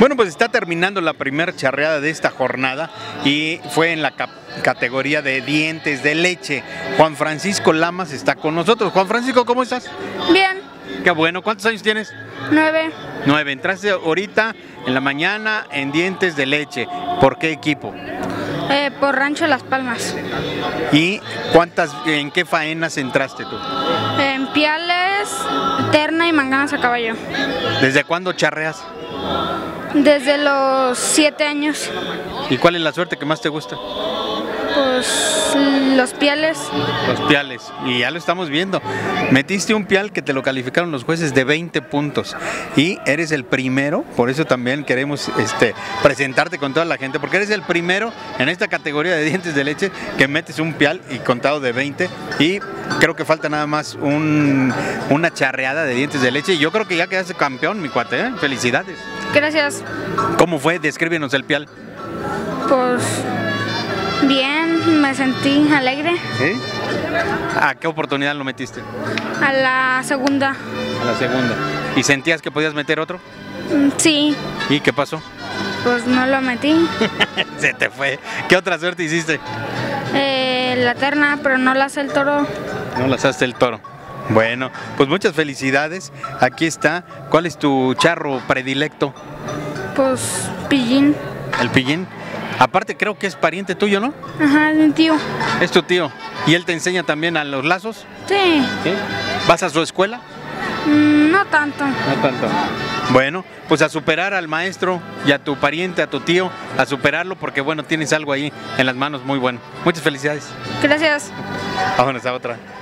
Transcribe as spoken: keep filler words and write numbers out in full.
Bueno, pues está terminando la primera charreada de esta jornada y fue en la categoría de dientes de leche. Juan Francisco Lamas está con nosotros. Juan Francisco, ¿cómo estás? Bien. Qué bueno. ¿Cuántos años tienes? Nueve. Nueve. Entraste ahorita en la mañana en dientes de leche. ¿Por qué equipo? Eh, por Rancho Las Palmas. ¿Y cuántas, en qué faenas entraste tú? En piales, terna y manganas a caballo. ¿Desde cuándo charreas? Desde los siete años. ¿Y cuál es la suerte que más te gusta? Pues los piales. Los piales, y ya lo estamos viendo. Metiste un pial que te lo calificaron los jueces de veinte puntos y eres el primero, por eso también queremos este, presentarte con toda la gente, porque eres el primero en esta categoría de dientes de leche que metes un pial y contado de veinte, y creo que falta nada más un, una charreada de dientes de leche y yo creo que ya quedaste campeón, mi cuate, ¿eh? Felicidades. Gracias. ¿Cómo fue? Descríbenos el pial. Pues bien, me sentí alegre. ¿Sí? ¿A qué oportunidad lo metiste? A la segunda. A la segunda. ¿Y sentías que podías meter otro? Sí. ¿Y qué pasó? Pues no lo metí. Se te fue. ¿Qué otra suerte hiciste? Eh, la terna, pero no la hace el toro. No la hace el toro. Bueno, pues muchas felicidades. Aquí está. ¿Cuál es tu charro predilecto? Pues pillín. ¿El pillín? Aparte creo que es pariente tuyo, ¿no? Ajá, es mi tío. Es tu tío. ¿Y él te enseña también a los lazos? Sí. ¿Sí? ¿Vas a su escuela? Mm, no tanto. No tanto. Bueno, pues a superar al maestro y a tu pariente, a tu tío, a superarlo porque bueno, tienes algo ahí en las manos muy bueno. Muchas felicidades. Gracias. Vámonos a otra.